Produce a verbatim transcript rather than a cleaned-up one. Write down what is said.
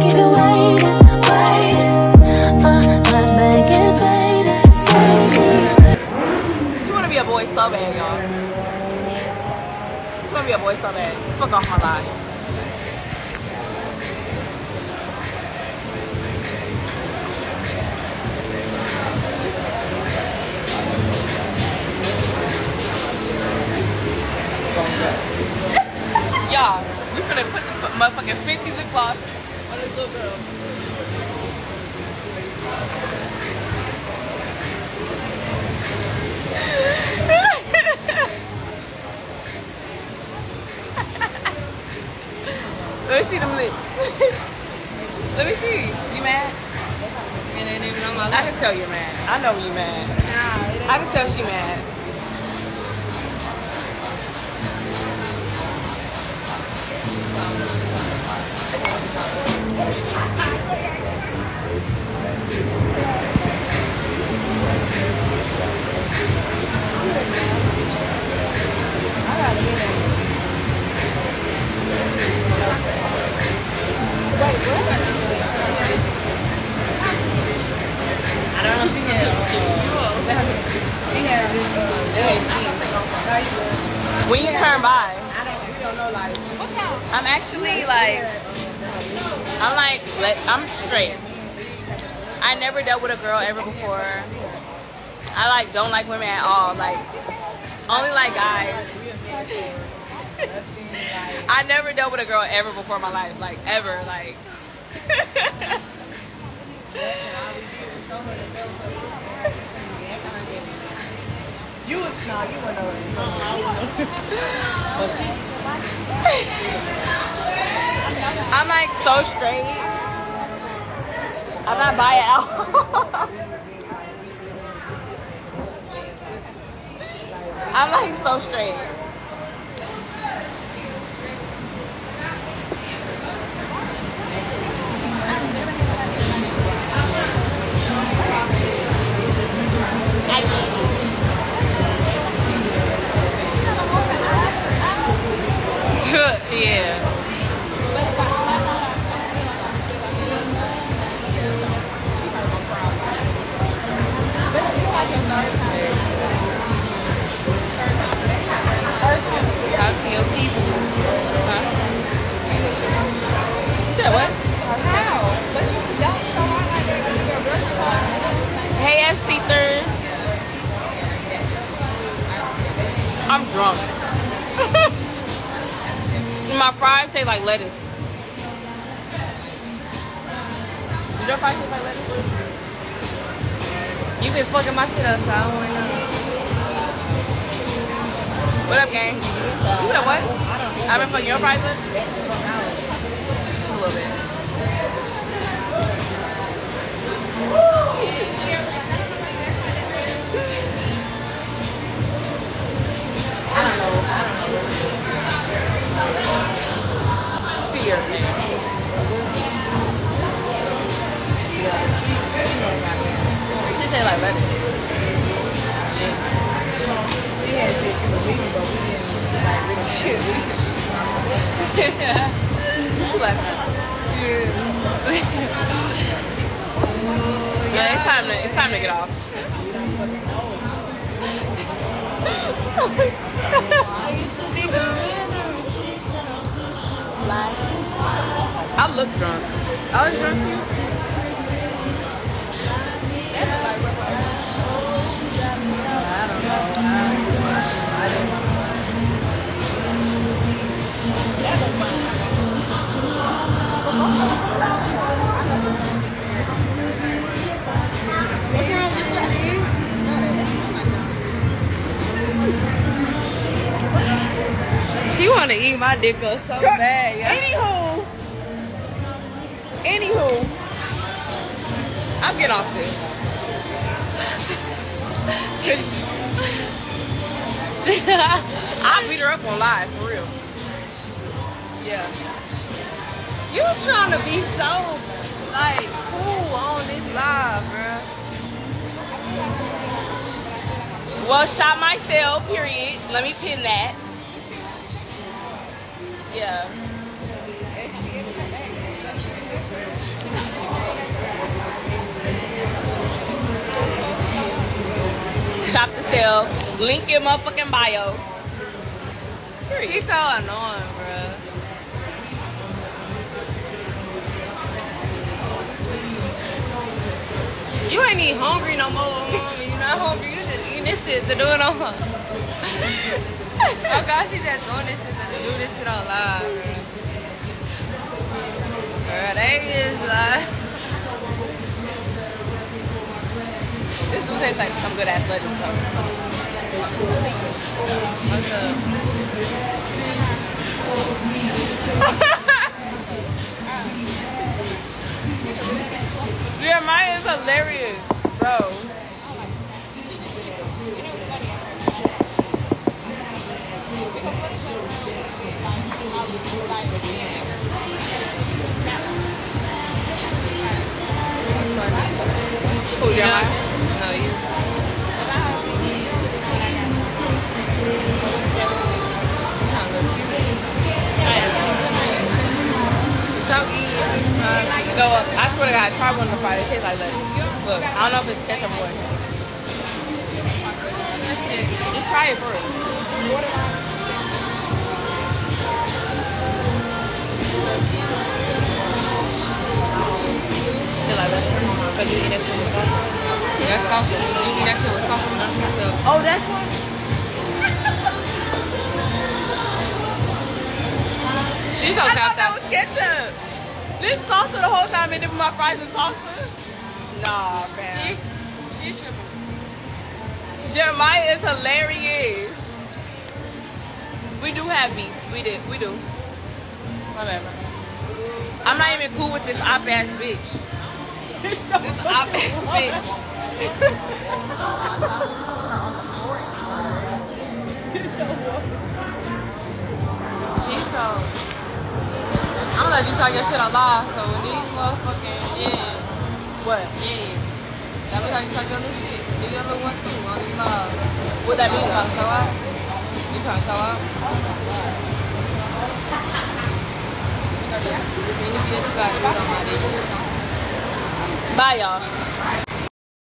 keep you waiting, waiting. Uh, my bag is waiting, waiting. She wanna be a boy so bad, y'all. She wanna be a boy so bad. Fuck off my life. Y'all, we finna put this motherfucking fifty lip gloss on this little girl. Let me see them lips. Let me see. You mad? And ain't even on my I lip. can tell you're mad. I know you mad. Nah, it ain't. I can tell she mad. I don't know if she had, uh, she had this, uh, When you turn by, I don't, we don't know, like, what's that? I'm actually like, I'm like, let, I'm straight. I never dealt with a girl ever before. I like don't like women at all. Like, only like guys. I never dealt with a girl ever before in my life. Like, ever. Like. you was, nah, you weren't over I'm like so straight. I'm not buying out. I'm like so straight. I get it. Yeah. Talk to your people. Huh? You said what? How? But you don't show out like that when you're a girl. Hey, S C thers. I'm drunk. My fries taste like lettuce. Did your fries taste like lettuce? You been fucking my shit up, so I don't want to know. What up, gang? You said what? I've been fucking your fries up? Just a little bit. I don't know. I don't know. Fear. She taste like lettuce. She had said she was leaving, but we didn't, like, really shit. She like that. Yeah, it's time to it's time to get off. I look drunk. I was drunk too. He want to eat my dick up so bad, yeah. Anywho, anywho, I'm getting off this. I'll beat her up on live, for real. Yeah. You trying to be so, like, cool on this live, bruh. Well, shot myself, period. Let me pin that. Yeah. Shop to sell. Link in motherfucking bio. He's so annoying, bro. You ain't even hungry no more, mom. You not hungry. You just eating this shit to do it on. Oh gosh, she just doing this shit to do this shit on live, bro. Girl, they is like. This dude tastes like some good ass lettuce. What's up? Yeah, mine is hilarious, bro. Who, Jeremiah? No, you. Stop eating. Go up. I swear to God, try one of the fries. It tastes like lettuce. Look, I don't know if it's ketchup or what. Just try it first. Feel like lettuce. But you eat that shit with sauce. That's salsa. You eat that shit with salsa, not ketchup. Oh, that's one? She's so I thought tapped that out. was ketchup. This salsa the whole time and dipping my fries in salsa? Nah, She, man. she tripping. Jeremiah is hilarious. We do have beef. We did. We do. My bad, bro. I'm not even cool with this op ass bitch. This op ass bitch. She's so. I'm gonna let you talk your shit out loud. So when these motherfucking yeah, What? yeah, that means how you talk your little shit. Do your little one too on these live. What that You mean? trying to show out? You trying to show out? Any video you got, you on my dick. Bye, y'all.